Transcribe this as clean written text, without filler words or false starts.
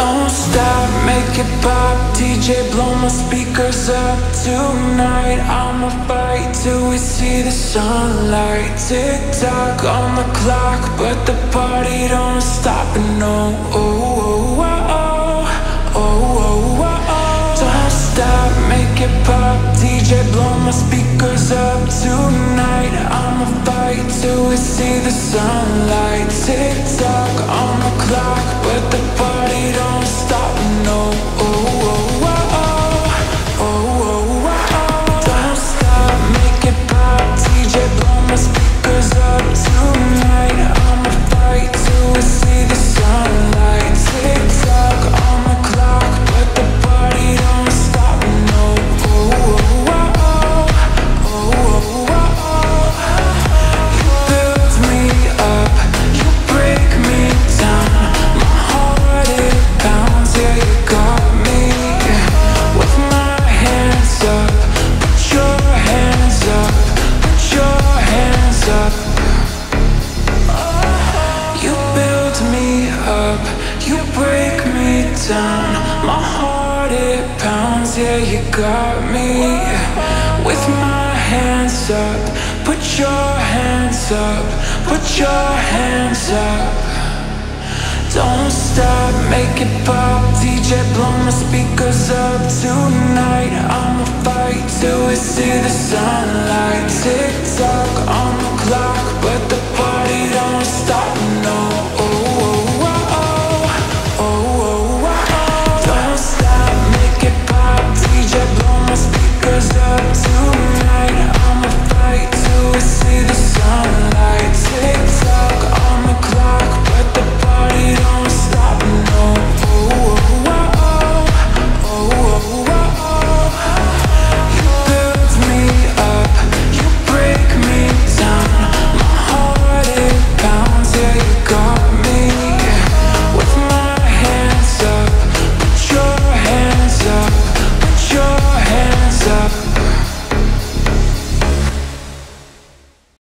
Don't stop, make it pop. DJ, blow my speakers up. Tonight I'ma fight till we see the sunlight. Tick tock on the clock, but the party don't stop. And no, oh, oh, oh, oh, oh, oh, oh. Don't stop, make it pop. DJ, blow my speakers up. Tonight I'ma fight till we see the sunlight. Tick tock on the clock, but the party don't stop. No, oh, oh, oh, oh, oh, oh, oh. Don't stop, make it pop. DJ, blow my speakers up. Tonight I'ma fight till we see the sunlight. Tick tock on the clock, but the party don't stop. No, oh, oh, oh, oh, oh, oh, oh. You build me up, you break me down. My heart it pounds, yeah, you got me. With my hands up, put your hands up, put your hands up. You build me up, you break me down. My heart it pounds, yeah, you got me. With my hands up, put your hands up, put your hands up. Don't stop, make it pop. DJ, blow my speakers up. Tonight I'ma fight till we see the sunlight. Tick tock